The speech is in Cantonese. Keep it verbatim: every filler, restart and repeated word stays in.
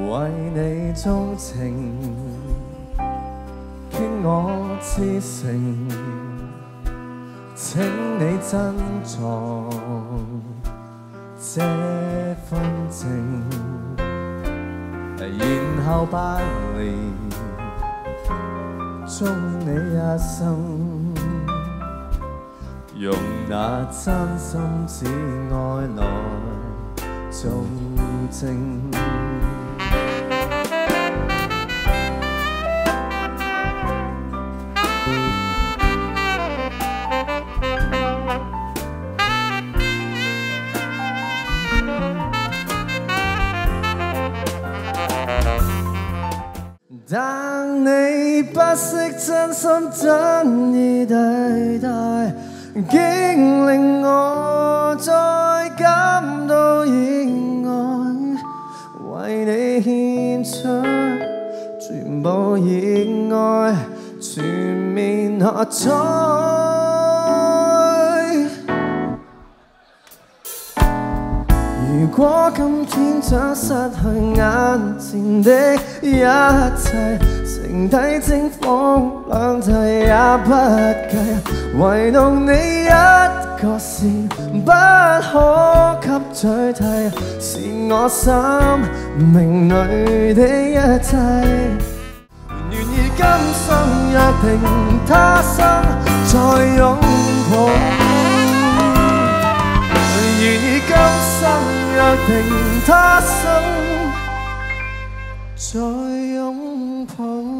為你鍾情，傾我至誠，請你珍藏這份情，然後百年終你一生，用那真心只愛來做證。但你不識真心真意對待，竟令我再感到意外，為你獻出全部熱愛，全面喝彩。如果今天將失去眼前的一切，剩低蒸風兩替也不計，唯獨你一個是不可給取替，是我生命裏的一切。願意今生約定，他生再擁抱。願意今生約定，他生再擁抱。